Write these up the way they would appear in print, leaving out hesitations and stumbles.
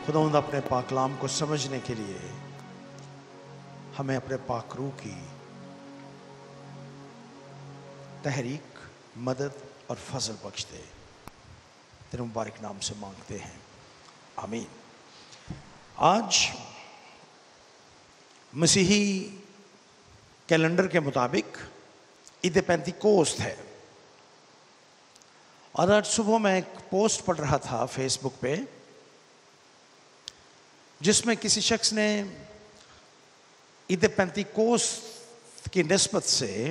خداوند اپنے پاک کلام کو سمجھنے کے لیے ہمیں اپنے پاک روح کی تحریک، مدد اور فضل بخش دے، تیرے مبارک نام سے مانگتے ہیں، آمین۔ آج مسیحی کیلنڈر کے مطابق عید پینتیکوست ہے، اور آج صبح میں ایک پوسٹ پڑھ رہا تھا فیس بک پہ، جس میں کسی شخص نے عید پینتیکوست کی نسبت سے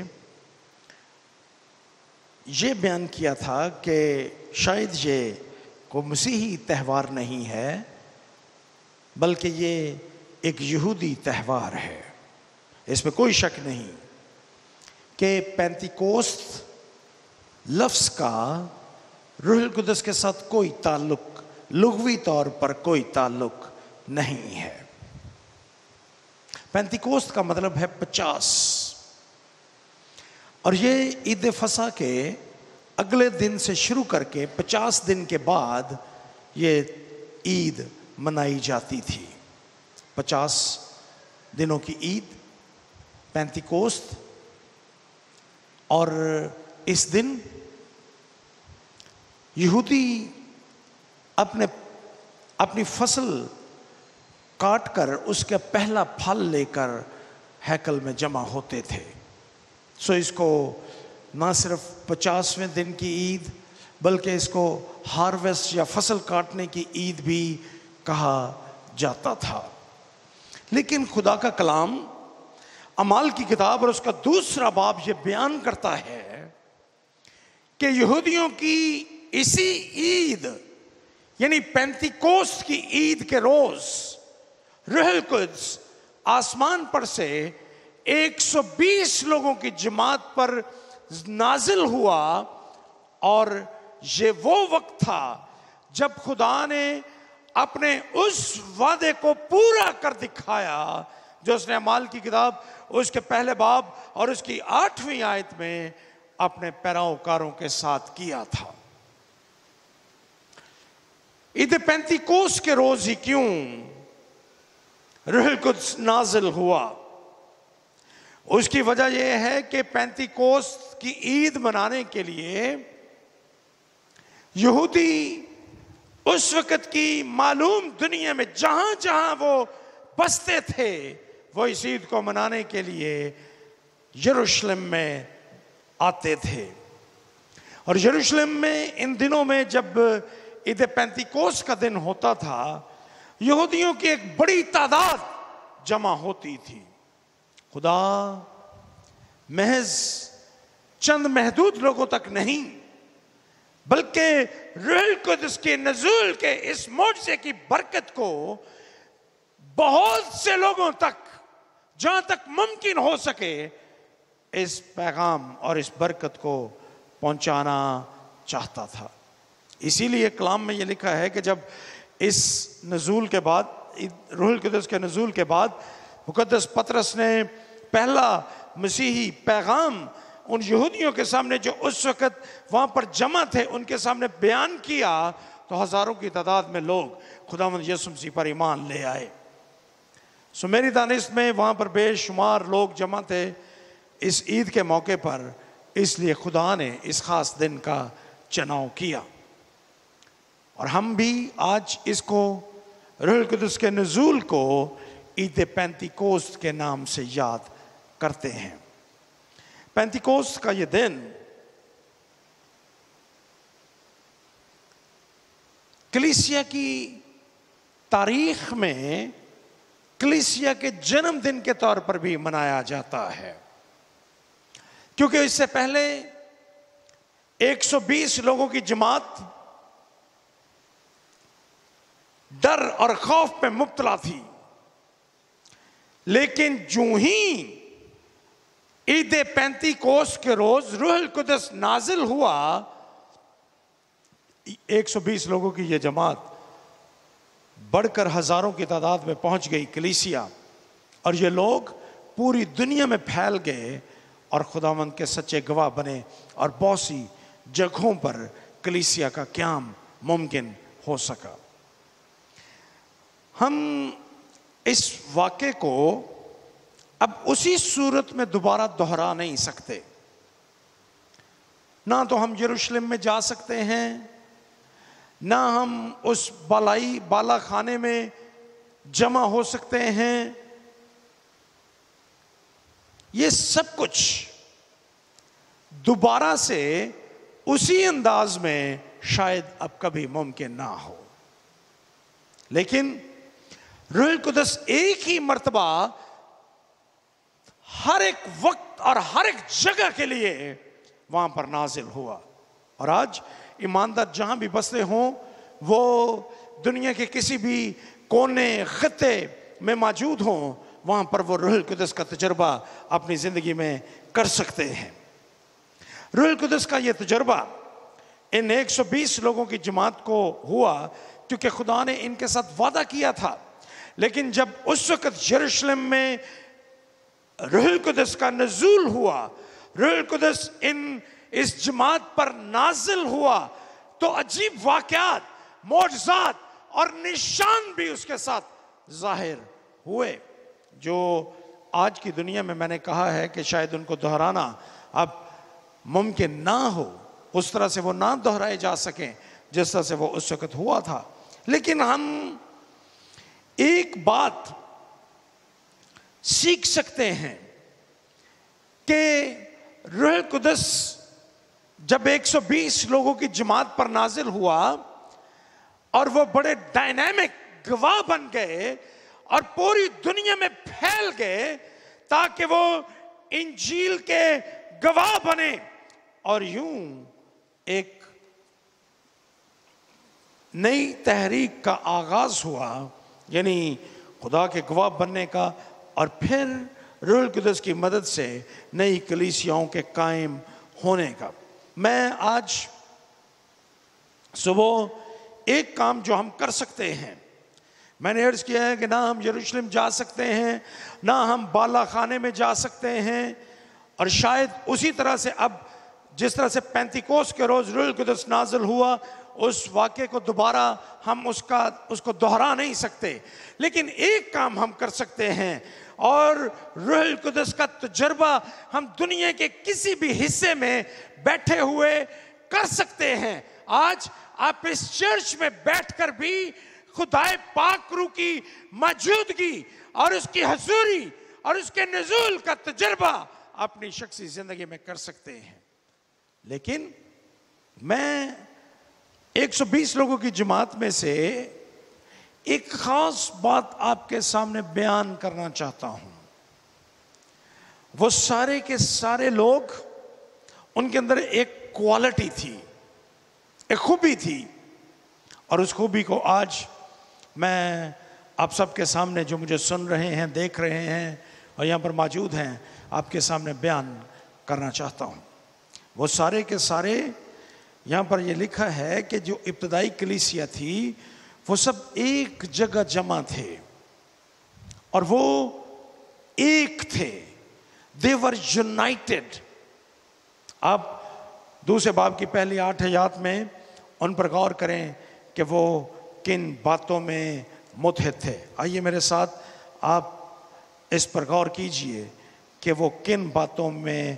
یہ بیان کیا تھا کہ شاید یہ کوئی مسیحی تہوار نہیں ہے بلکہ یہ ایک یہودی تہوار ہے۔ اس میں کوئی شک نہیں کہ پینتیکوست لفظ کا روح القدس کے ساتھ کوئی تعلق، لغوی طور پر کوئی تعلق نہیں ہے۔ پینتیکوست کا مطلب ہے 50، اور یہ عید فصح کے اگلے دن سے شروع کر کے 50 دن کے بعد یہ عید منائی جاتی تھی۔ 50 دنوں کی عید پینتیکوست، اور اس دن یہودی اپنی فصل کاٹ کر اس کا پہلا پھل لے کر ہیکل میں جمع ہوتے تھے۔ سو اس کو نہ صرف 50ویں دن کی عید بلکہ اس کو ہارویسٹ یا فصل کاٹنے کی عید بھی کہا جاتا تھا۔ لیکن خدا کا کلام اعمال کی کتاب اور اس کا دوسرا باب یہ بیان کرتا ہے کہ یہودیوں کی اسی عید یعنی پینتیکوست کی عید کے روز روح القدس آسمان پر سے 120 لوگوں کی جماعت پر نازل ہوا، اور یہ وہ وقت تھا جب خدا نے اپنے اس وعدے کو پورا کر دکھایا جو اس نے اعمال کی کتاب اس کے پہلے باب اور اس کی 8ویں آیت میں اپنے پیروکاروں کے ساتھ کیا تھا۔ عید پینتیکوست کے روز ہی کیوں روح القدس نازل ہوا؟ اس کی وجہ یہ ہے کہ پینتیکوست کی عید منانے کے لیے یہودی اس وقت کی معلوم دنیا میں جہاں جہاں وہ بستے تھے وہ اس عید کو منانے کے لیے یروشلم میں آتے تھے، اور یروشلم میں ان دنوں میں جب عید پینتیکوست کا دن ہوتا تھا یہودیوں کی ایک بڑی تعداد جمع ہوتی تھی۔ خدا محض چند محدود لوگوں تک نہیں بلکہ روح القدس کے نزول کے اس معجزے کی برکت کو بہت سے لوگوں تک جہاں تک ممکن ہو سکے اس پیغام اور اس برکت کو پہنچانا چاہتا تھا۔ اسی لیے کلام میں یہ لکھا ہے کہ جب اس نزول کے بعد، روح القدس کے نزول کے بعد، مقدس پطرس نے پہلا مسیحی پیغام ان یہودیوں کے سامنے جو اس وقت وہاں پر جمع تھے ان کے سامنے بیان کیا تو ہزاروں کی تعداد میں لوگ خداوند یسوع مسیح پر ایمان لے آئے۔ سو میری دانست میں وہاں پر بے شمار لوگ جمع تھے اس عید کے موقع پر، اس لیے خدا نے اس خاص دن کا چناؤ کیا، اور ہم بھی آج اس کو روح القدس کے نزول کو عید پینتیکوست کے نام سے یاد کرتے ہیں۔ پینتیکوست کا یہ دن کلیسیا کی تاریخ میں کلیسیا کے جنم دن کے طور پر بھی منایا جاتا ہے، کیونکہ اس سے پہلے 120 لوگوں کی جماعت ڈر اور خوف میں مبتلا تھی، لیکن جو ہی عید پینتیکوست کے روز روح القدس نازل ہوا 120 لوگوں کی یہ جماعت بڑھ کر ہزاروں کی تعداد میں پہنچ گئی کلیسیا، اور یہ لوگ پوری دنیا میں پھیل گئے اور خداوند کے سچے گواہ بنے، اور بہت سی جگہوں پر کلیسیا کا قیام ممکن ہو سکا۔ ہم اس واقعے کو اب اسی صورت میں دوبارہ دہرا نہیں سکتے. نہ تو ہم یروشلم میں جا سکتے ہیں، نہ ہم اس بالا خانے میں جمع ہو سکتے ہیں. یہ سب کچھ دوبارہ سے اسی انداز میں شاید اب کبھی ممکن نہ ہو. لیکن روح القدس ایک ہی مرتبہ ہر ایک وقت اور ہر ایک جگہ کے لیے وہاں پر نازل ہوا. اور آج ایماندار جہاں بھی بستے ہوں، وہ دنیا کے کسی بھی کونے خطے میں موجود ہوں، وہاں پر وہ روح القدس کا تجربہ اپنی زندگی میں کر سکتے ہیں. روح القدس کا یہ تجربہ ان 120 لوگوں کی جماعت کو ہوا کیونکہ خدا نے ان کے ساتھ وعدہ کیا تھا. لیکن جب اس وقت یروشلم میں روح القدس کا نزول ہوا، روح القدس اس جماعت پر نازل ہوا، تو عجیب واقعات، معجزات اور نشان بھی اس کے ساتھ ظاہر ہوئے، جو آج کی دنیا میں نے کہا ہے کہ شاید ان کو دہرانا اب ممکن نہ ہو. اس طرح سے وہ نہ دہرائے جا سکیں جس طرح سے وہ اس وقت ہوا تھا. لیکن ہم ایک بات سیکھ سکتے ہیں کہ روح القدس جب 120 لوگوں کی جماعت پر نازل ہوا اور وہ بڑے ڈائنامک گواہ بن گئے اور پوری دنیا میں پھیل گئے تاکہ وہ انجیل کے گواہ بنے، اور یوں ایک نئی تحریک کا آغاز ہوا، یعنی خدا کے گواہ بننے کا، اور پھر روح القدس کی مدد سے نئی کلیسیاؤں کے قائم ہونے کا. میں آج صبح ایک کام جو ہم کر سکتے ہیں، میں نے عرض کیا ہے کہ نہ ہم یروشلم جا سکتے ہیں، نہ ہم بالا خانے میں جا سکتے ہیں، اور شاید اسی طرح سے اب جس طرح سے پینتیکوس کے روز روح القدس نازل ہوا، اس واقعے کو دوبارہ ہم اس کو دہرا نہیں سکتے. لیکن ایک کام ہم کر سکتے ہیں، اور روح القدس کا تجربہ ہم دنیا کے کسی بھی حصے میں بیٹھے ہوئے کر سکتے ہیں. آج آپ اس چرچ میں بیٹھ کر بھی خدائے پاک روح کی موجودگی اور اس کی حضوری اور اس کے نزول کا تجربہ اپنی شخصی زندگی میں کر سکتے ہیں. لیکن میں 120 لوگوں کی جماعت میں سے ایک خاص بات آپ کے سامنے بیان کرنا چاہتا ہوں. وہ سارے کے سارے لوگ، ان کے اندر ایک کوالٹی تھی، ایک خوبی تھی، اور اس خوبی کو آج میں آپ سب کے سامنے جو مجھے سن رہے ہیں، دیکھ رہے ہیں اور یہاں پر موجود ہیں، آپ کے سامنے بیان کرنا چاہتا ہوں. وہ سارے کے سارے، یہاں پر یہ لکھا ہے کہ جو ابتدائی کلیسیا تھی وہ سب ایک جگہ جمع تھے اور وہ ایک تھے. They were united. آپ دوسرے باب کی پہلی 8 آیات میں ان پر غور کریں کہ وہ کن باتوں میں متحد تھے. آئیے میرے ساتھ آپ اس پر غور کیجئے کہ وہ کن باتوں میں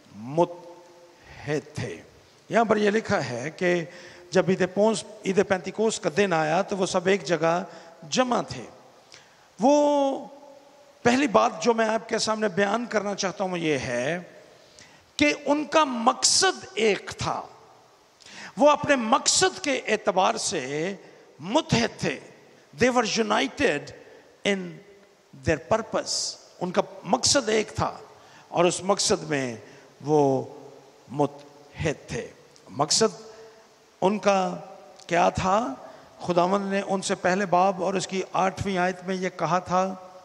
متحد تھے. یہاں پر یہ لکھا ہے کہ جب عید پینتیکوس کا دن آیا تو وہ سب ایک جگہ جمع تھے. وہ پہلی بات جو میں آپ کے سامنے بیان کرنا چاہتا ہوں یہ ہے کہ ان کا مقصد ایک تھا. وہ اپنے مقصد کے اعتبار سے متحد تھے. They were united in their purpose. ان کا مقصد ایک تھا اور اس مقصد میں وہ متحد تھے. مقصد ان کا کیا تھا؟ خداوند نے ان سے پہلے باب اور اس کی 8ویں آیت میں یہ کہا تھا.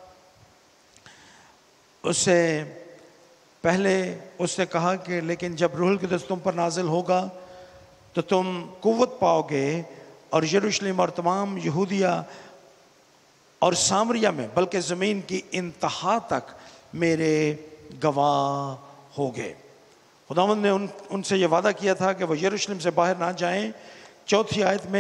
اس سے پہلے اس نے کہا کہ لیکن جب روح القدس تم پر نازل ہوگا تو تم قوت پاؤ گے اور یروشلم اور تمام یہودیہ اور سامریہ میں بلکہ زمین کی انتہا تک میرے گواہ ہوگے. خداوند نے ان سے یہ وعدہ کیا تھا کہ وہ یروشلم سے باہر نہ جائیں. 4 آیت میں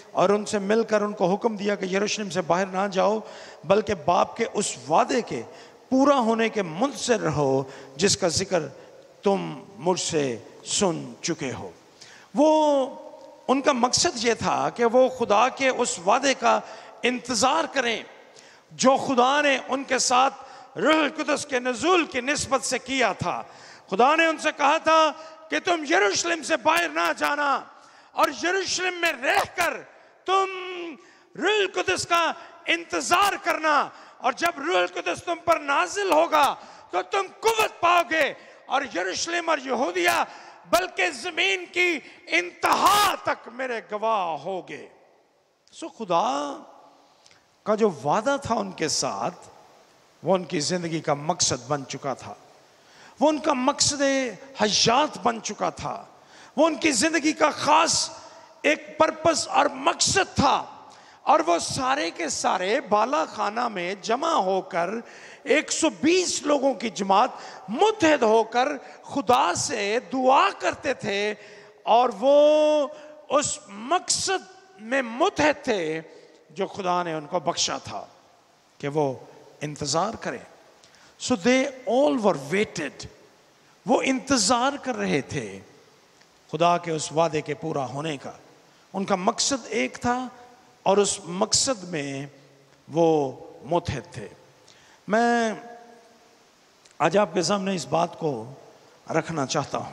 اور ان سے مل کر ان کو حکم دیا کہ یروشلم سے باہر نہ جاؤ بلکہ باپ کے اس وعدے کے پورا ہونے کے منتظر رہو جس کا ذکر تم مجھ سے سن چکے ہو۔ وہ ان کا مقصد یہ تھا کہ وہ خدا کے اس وعدے کا انتظار کریں جو خدا نے ان کے ساتھ روح القدس کے نزول کی نسبت سے کیا تھا۔ خدا نے ان سے کہا تھا کہ تم یروشلم سے باہر نہ جانا اور یروشلم میں رہ کر تم روح القدس کا انتظار کرنا، اور جب روح القدس تم پر نازل ہوگا تو تم قوت پاؤ گے اور یروشلم اور یہودیہ بلکہ زمین کی انتہا تک میرے گواہ ہوگے۔ خدا کا جو وعدہ تھا ان کے ساتھ وہ ان کی زندگی کا مقصد بن چکا تھا، وہ ان کا مقصد حیات بن چکا تھا، وہ ان کی زندگی کا خاص ایک پرپس اور مقصد تھا، اور وہ سارے کے سارے بالا خانہ میں جمع ہو کر 120 لوگوں کی جماعت متحد ہو کر خدا سے دعا کرتے تھے، اور وہ اس مقصد میں متحد تھے جو خدا نے ان کو بخشا تھا کہ وہ انتظار کریں۔ So they all were waited. وہ انتظار کر رہے تھے خدا کے اس وعدے کے پورا ہونے کا۔ ان کا مقصد ایک تھا اور اس مقصد میں وہ متحد تھے۔ میں آج آپ کے سامنے اس بات کو رکھنا چاہتا ہوں۔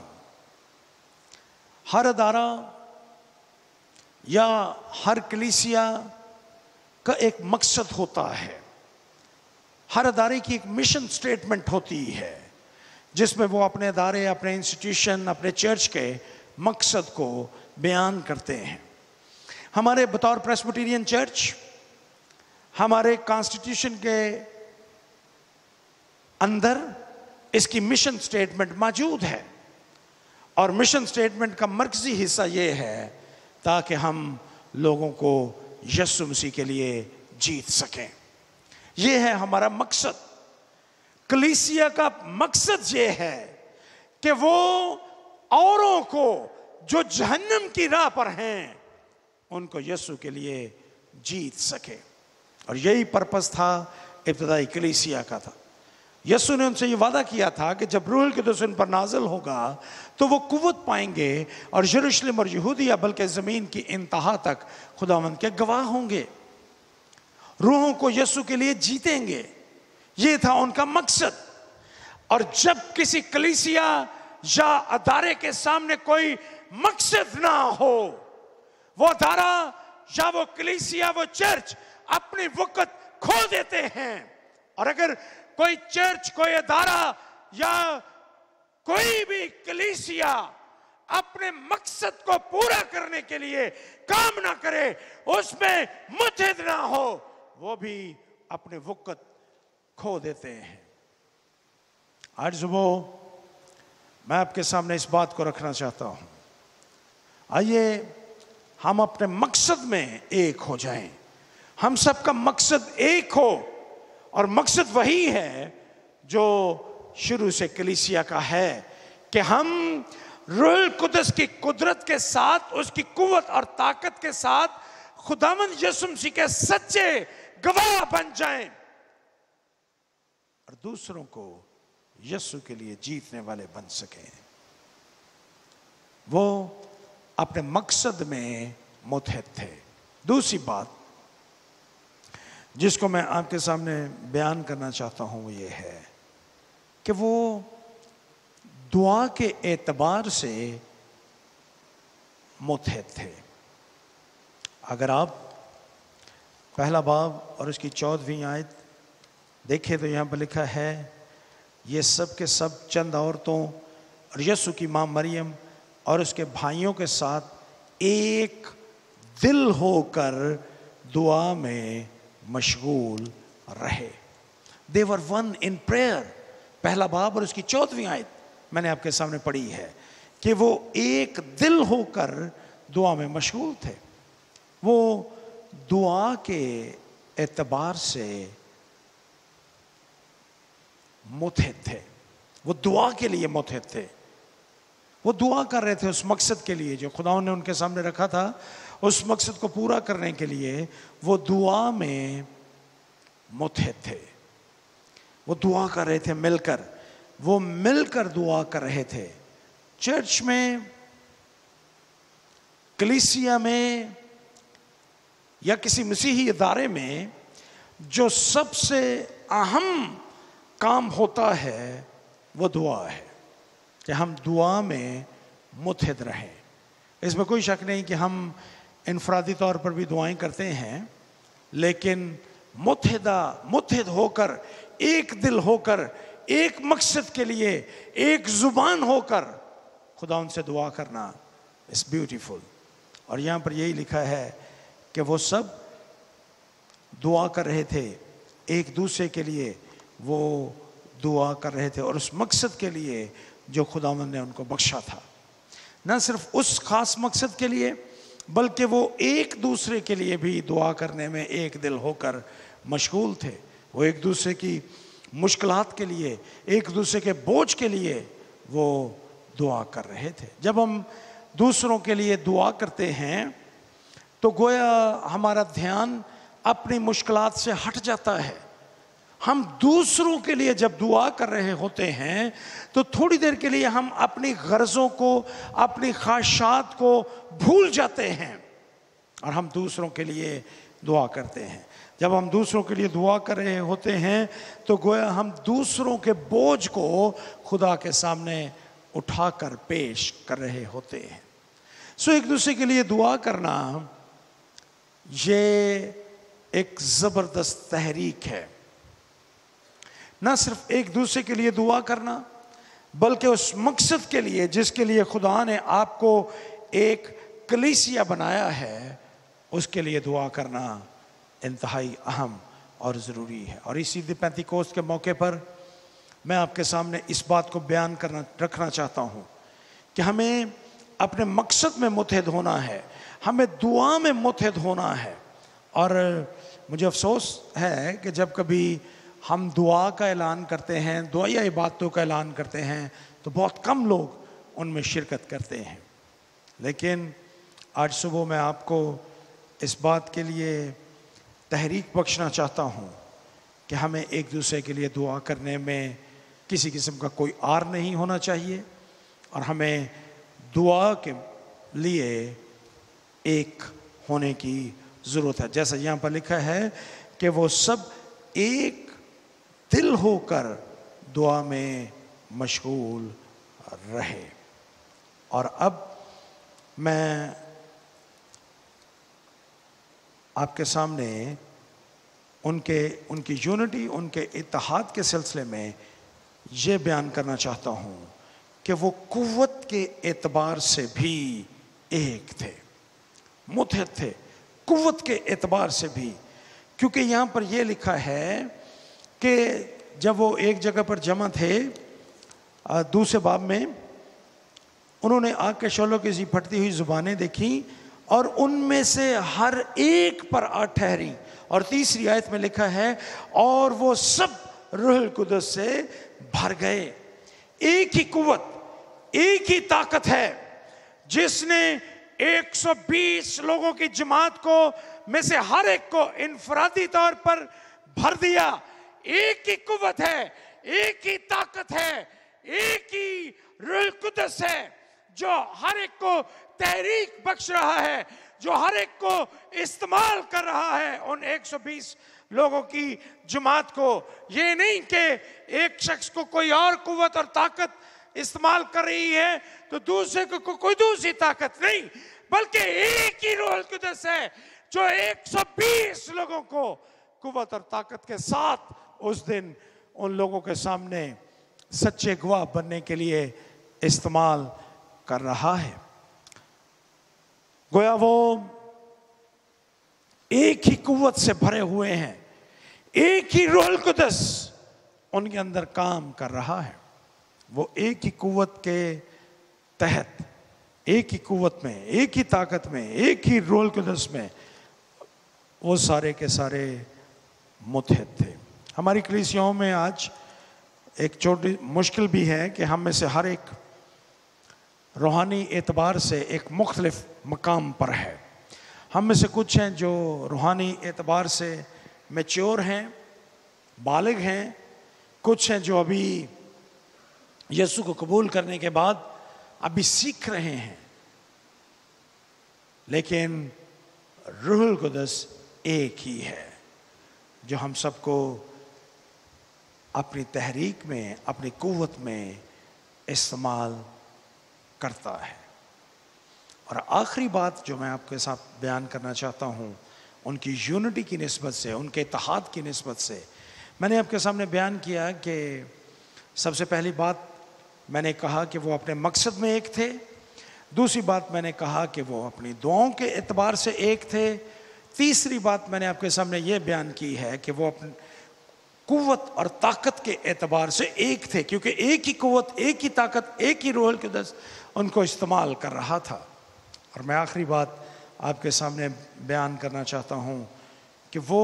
ہر ادارہ یا ہر کلیسیا کا ایک مقصد ہوتا ہے، ہر ادارے کی ایک مشن سٹیٹمنٹ ہوتی ہے جس میں وہ اپنے ادارے، اپنے انسٹیٹیوشن، اپنے چرچ کے مقصد کو بیان کرتے ہیں۔ ہمارے بطور پریسبیٹیرین چرچ ہمارے کانسٹیٹیوشن کے اندر اس کی مشن سٹیٹمنٹ موجود ہے، اور مشن سٹیٹمنٹ کا مرکزی حصہ یہ ہے تاکہ ہم لوگوں کو یسوع مسیح کے لیے جیت سکیں۔ یہ ہے ہمارا مقصد۔ کلیسیا کا مقصد یہ ہے کہ وہ اوروں کو جو جہنم کی راہ پر ہیں ان کو یسوع کے لیے جیت سکے، اور یہی پرپس تھا ابتدائی کلیسیا کا تھا۔ یسوع نے ان سے یہ وعدہ کیا تھا کہ جب روح القدس ان پر نازل ہوگا تو وہ قوت پائیں گے اور یروشلم اور یہودیہ بلکہ زمین کی انتہا تک خداوند کے گواہ ہوں گے، روحوں کو یسوع کے لیے جیتیں گے۔ یہ تھا ان کا مقصد۔ اور جب کسی کلیسیا یا ادارے کے سامنے کوئی مقصد نہ ہو، وہ ادارہ یا وہ کلیسیا، وہ چرچ اپنی وقت کھو دیتے ہیں۔ اور اگر کوئی چرچ، کوئی ادارہ یا کوئی بھی کلیسیا اپنے مقصد کو پورا کرنے کے لیے کام نہ کرے، اس میں متحد نہ ہو، وہ بھی اپنے وقت کھو دیتے ہیں۔ آج صبح میں آپ کے سامنے اس بات کو رکھنا چاہتا ہوں۔ آئیے ہم اپنے مقصد میں ایک ہو جائیں، ہم سب کا مقصد ایک ہو، اور مقصد وہی ہے جو شروع سے کلیسیا کا ہے کہ ہم روح القدس کی قدرت کے ساتھ، اس کی قوت اور طاقت کے ساتھ خداوند یسوع مسیح کے سچے گواہ بن جائیں اور دوسروں کو یسوع کے لیے جیتنے والے بن سکیں۔ وہ اپنے مقصد میں متحد تھے۔ دوسری بات جس کو میں آپ کے سامنے بیان کرنا چاہتا ہوں وہ یہ ہے کہ وہ دعا کے اعتبار سے متحد تھے۔ اگر آپ پہلا باب اور اس کی 14ویں آیت دیکھیں تو یہاں پر لکھا ہے، یہ سب کے سب چند عورتوں اور یسوع کی ماں مریم اور اس کے بھائیوں کے ساتھ ایک دل ہو کر دعا میں مشغول رہے۔ They were one in prayer۔ پہلا باب اور اس کی 14ویں آیت میں نے آپ کے سامنے پڑھی ہے کہ وہ ایک دل ہو کر دعا میں مشغول تھے۔ وہ دعا کے اعتبار سے متحد تھے، وہ دعا کے لیے متحد تھے، وہ دعا کر رہے تھے اس مقصد کے لیے جو خدا نے ان کے سامنے رکھا تھا، اس مقصد کو پورا کرنے کے لیے وہ دعا میں متحد تھے. وہ دعا کر رہے تھے مل کر، وہ مل کر دعا کر رہے تھے. چرچ میں، کلیسیا میں یا کسی مسیحی ادارے میں جو سب سے اہم کام ہوتا ہے وہ دعا ہے، کہ ہم دعا میں متحد رہیں. اس میں کوئی شک نہیں کہ ہم انفرادی طور پر بھی دعائیں کرتے ہیں، لیکن متحد ہو کر، ایک دل ہو کر، ایک مقصد کے لیے ایک زبان ہو کر خدا ان سے دعا کرنا از بیوٹیفل. اور یہاں پر یہی لکھا ہے کہ وہ سب دعا کر رہے تھے ایک دوسرے کے لیے، وہ دعا کر رہے تھے اور اس مقصد کے لیے جو خداوند نے ان کو بخشا تھا. نہ صرف اس خاص مقصد کے لیے بلکہ وہ ایک دوسرے کے لیے بھی دعا کرنے میں ایک دل ہو کر مشغول تھے. وہ ایک دوسرے کی مشکلات کے لیے، ایک دوسرے کے بوجھ کے لیے وہ دعا کر رہے تھے. جب ہم دوسروں کے لیے دعا کرتے ہیں تو گویا ہمارا دھیان اپنی مشکلات سے ہٹ جاتا ہے. ہم دوسروں کے لیے جب دعا کر رہے ہوتے ہیں تو تھوڑی دیر کے لیے ہم اپنی غرضوں کو، اپنی خواہشات کو بھول جاتے ہیں اور ہم دوسروں کے لیے دعا کرتے ہیں. جب ہم دوسروں کے لیے دعا کر رہے ہوتے ہیں تو گویا ہم دوسروں کے بوجھ کو خدا کے سامنے اٹھا کر پیش کر رہے ہوتے ہیں. ایک دوسرے کے لیے دعا کرنا یہ ایک زبردست تحریک ہے. نہ صرف ایک دوسرے کے لیے دعا کرنا بلکہ اس مقصد کے لیے جس کے لیے خدا نے آپ کو ایک کلیسیا بنایا ہے، اس کے لیے دعا کرنا انتہائی اہم اور ضروری ہے. اور اسی دن پینتیکوست کے موقع پر میں آپ کے سامنے اس بات کو بیان رکھنا چاہتا ہوں کہ ہمیں اپنے مقصد میں متحد ہونا ہے، ہمیں دعا میں متحد ہونا ہے. اور مجھے افسوس ہے کہ جب کبھی ہم دعا کا اعلان کرتے ہیں، دعائیہ عبادتوں کا اعلان کرتے ہیں تو بہت کم لوگ ان میں شرکت کرتے ہیں. لیکن آج صبح میں آپ کو اس بات کے لیے تحریک بخشنا چاہتا ہوں کہ ہمیں ایک دوسرے کے لیے دعا کرنے میں کسی قسم کا کوئی آر نہیں ہونا چاہیے اور ہمیں دعا کے لیے ایک ہونے کی ضرورت ہے. جیسا یہاں پر لکھا ہے کہ وہ سب ایک دل ہو کر دعا میں مشغول رہے. اور اب میں آپ کے سامنے ان کی یونٹی، ان کے اتحاد کے سلسلے میں یہ بیان کرنا چاہتا ہوں کہ وہ قوت کے اعتبار سے بھی ایک تھے، متحد تھے قوت کے اعتبار سے بھی. کیونکہ یہاں پر یہ لکھا ہے کہ جب وہ ایک جگہ پر جمع تھے دوسرے باب میں، انہوں نے آگ کے شعلوں کی سی پھٹتی ہوئی زبانیں دیکھیں اور ان میں سے ہر ایک پر آ ٹھہری. اور تیسری آیت میں لکھا ہے اور وہ سب روح القدس سے بھر گئے. ایک ہی قوت، ایک ہی طاقت ہے جس نے 120 لوگوں کی جماعت کو میں سے ہر ایک کو انفرادی طور پر بھر دیا. ایک ہی قوت ہے، ایک ہی طاقت ہے، ایک ہی روح القدس ہے جو ہر ایک کو تحریک بخش رہا ہے، جو ہر ایک کو استعمال کر رہا ہے ان 120 لوگوں کی جماعت کو. یہ نہیں کہ ایک شخص کو کوئی اور قوت اور طاقت استعمال کر رہی ہے تو دوسرے کو کوئی دوسری طاقت نہیں، بلکہ ایک ہی روح القدس ہے جو 120 لوگوں کو قوت اور طاقت کے ساتھ اس دن ان لوگوں کے سامنے سچے گواہ بننے کے لیے استعمال کر رہا ہے. گویا وہ ایک ہی قوت سے بھرے ہوئے ہیں، ایک ہی روح القدس ان کے اندر کام کر رہا ہے. وہ ایک ہی قوت کے تحت، ایک ہی قوت میں، ایک ہی طاقت میں، ایک ہی روح القدس میں وہ سارے کے سارے متحد تھے. ہماری کلیسیاؤں میں آج ایک چھوٹی مشکل بھی ہے کہ ہم میں سے ہر ایک روحانی اعتبار سے ایک مختلف مقام پر ہے. ہم میں سے کچھ ہیں جو روحانی اعتبار سے میچور ہیں، بالغ ہیں، کچھ ہیں جو ابھی یسوع کو قبول کرنے کے بعد ابھی سیکھ رہے ہیں، لیکن روح القدس ایک ہی ہے جو ہم سب کو اپنی تحریک میں، اپنی قوت میں استعمال کرتا ہے۔ اور آخری بات جو میں آپ کے ساتھ بیان کرنا چاہتا ہوں، ان کی یونٹی کی نسبت سے، ان کے اتحاد کی نسبت سے، میں نے آپ کے سامنے بیان کیا کہ سب سے پہلی بات میں نے کہا کہ وہ اپنے مقصد میں ایک تھے، دوسری بات میں نے کہا کہ وہ اپنی دعاؤں کے اعتبار سے ایک تھے، تیسری بات میں نے آپ کے سامنے یہ بیان کی ہے کہ وہ اپنی قوت اور طاقت کے اعتبار سے ایک تھے، کیونکہ ایک ہی قوت، ایک ہی طاقت، ایک ہی روح القدس ان کو استعمال کر رہا تھا۔ اور میں آخری بات آپ کے سامنے بیان کرنا چاہتا ہوں کہ وہ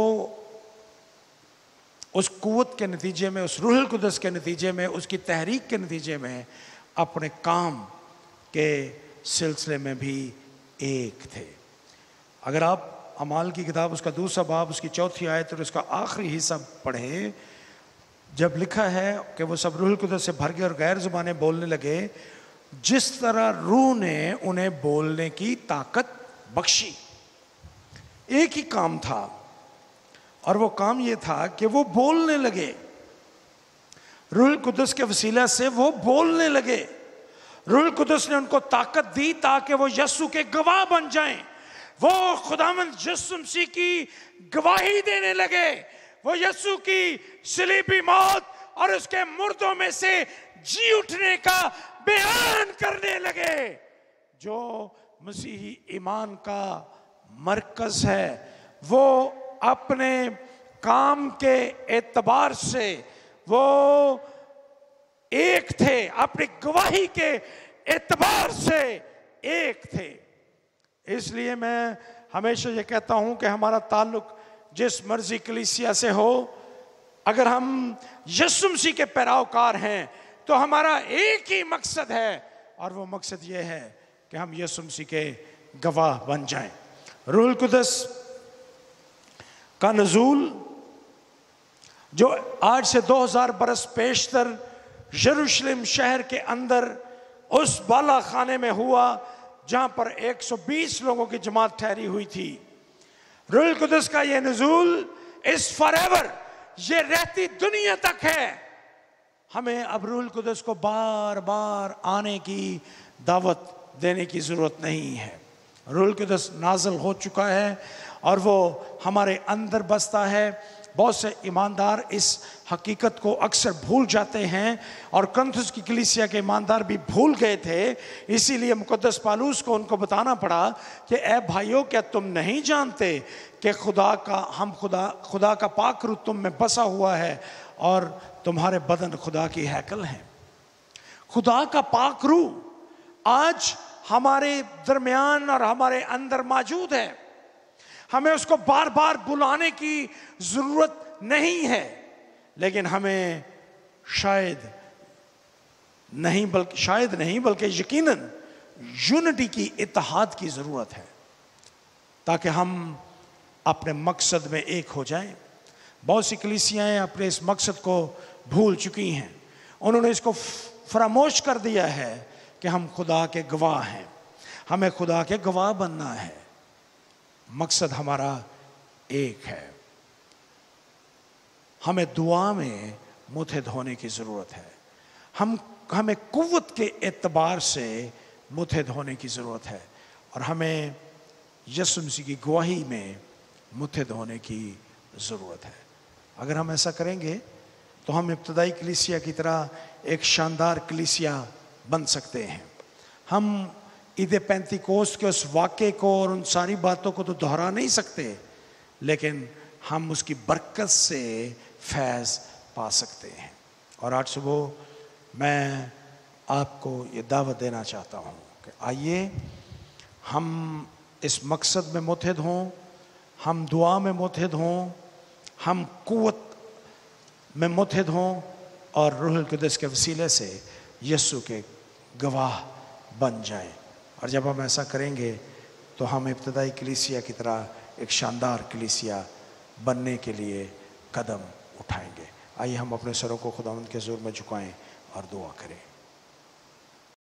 اس قوت کے نتیجے میں، اس روح القدس کے نتیجے میں، اس کی تحریک کے نتیجے میں اپنے کام کے سلسلے میں بھی ایک تھے۔ اگر آپ اعمال کی کتاب اس کا دوسرا باب، اس کی 4 آیت اور اس کا آخری حصہ پڑھیں، جب لکھا ہے کہ وہ سب روح القدس سے بھر گئے اور غیر زبانیں بولنے لگے جس طرح روح نے انہیں بولنے کی طاقت بخشی۔ ایک ہی کام تھا، اور وہ کام یہ تھا کہ وہ بولنے لگے، روح القدس کے وسیلہ سے وہ بولنے لگے۔ روح القدس نے ان کو طاقت دی تاکہ وہ یسوع کے گواہ بن جائیں، وہ خداوند یسوع مسیح کی گواہی دینے لگے، وہ یسوع کی صلیبی موت اور اس کے مردوں میں سے جی اٹھنے کا بیان کرنے لگے، جو مسیحی ایمان کا مرکز ہے۔ وہ اپنے کام کے اعتبار سے وہ ایک تھے، اپنی گواہی کے اعتبار سے ایک تھے۔ اس لیے میں ہمیشہ یہ کہتا ہوں کہ ہمارا تعلق جس مرضی کلیسیا سے ہو، اگر ہم یسوع مسیح کے پیروکار ہیں تو ہمارا ایک ہی مقصد ہے، اور وہ مقصد یہ ہے کہ ہم یسوع مسیح کے گواہ بن جائیں۔ روح القدس کا نزول جو آج سے 2000 برس پیشتر یروشلم شہر کے اندر اس بالا خانے میں ہوا جہاں پر 120 لوگوں کی جماعت ٹھہری ہوئی تھی، روح القدس کا یہ نزول اس forever، یہ رہتی دنیا تک ہے۔ ہمیں اب روح القدس کو بار بار آنے کی دعوت دینے کی ضرورت نہیں ہے۔ روح القدس نازل ہو چکا ہے اور وہ ہمارے اندر بستا ہے۔ بہت سے ایماندار اس حقیقت کو اکثر بھول جاتے ہیں، اور کرنتھس کی کلیسیا کے ایماندار بھی بھول گئے تھے، اسی لیے مقدس پالوس کو ان کو بتانا پڑا کہ اے بھائیو، کیا تم نہیں جانتے کہ خدا کا پاک روح تم میں بسا ہوا ہے اور تمہارے بدن خدا کی ہیکل ہیں۔ خدا کا پاک روح آج ہمارے درمیان اور ہمارے اندر موجود ہے۔ ہمیں اس کو بار بار بلانے کی ضرورت نہیں ہے، لیکن ہمیں شاید نہیں بلکہ یقیناً یونٹی کی، اتحاد کی ضرورت ہے، تاکہ ہم اپنے مقصد میں ایک ہو جائیں۔ بہت سی کلیسیاں اپنے اس مقصد کو بھول چکی ہیں، انہوں نے اس کو فراموش کر دیا ہے کہ ہم خدا کے گواہ ہیں، ہمیں خدا کے گواہ بننا ہے۔ مقصد ہمارا ایک ہے۔ ہمیں دعا میں متحد ہونے کی ضرورت ہے، ہمیں قوت کے اعتبار سے متحد ہونے کی ضرورت ہے، اور ہمیں یسوع مسیح کی گواہی میں متحد ہونے کی ضرورت ہے۔ اگر ہم ایسا کریں گے تو ہم ابتدائی کلیسیا کی طرح ایک شاندار کلیسیا بن سکتے ہیں۔ ہم عید پینتیکوست کے اس واقعے کو اور ان ساری باتوں کو تو دہرا نہیں سکتے، لیکن ہم اس کی برکت سے فیض پا سکتے ہیں۔ اور آج صبح میں آپ کو یہ دعوت دینا چاہتا ہوں کہ آئیے ہم اس مقصد میں متحد ہوں، ہم دعا میں متحد ہوں، ہم قوت میں متحد ہوں، اور روح القدس کے وسیلے سے یسوع کے گواہ بن جائیں۔ اور جب ہم ایسا کریں گے تو ہم ابتدائی کلیسیا کی طرح ایک شاندار کلیسیا بننے کے لیے قدم اٹھائیں گے۔ آئیے ہم اپنے سروں کو خداوند کے حضور میں جھکائیں اور دعا کریں۔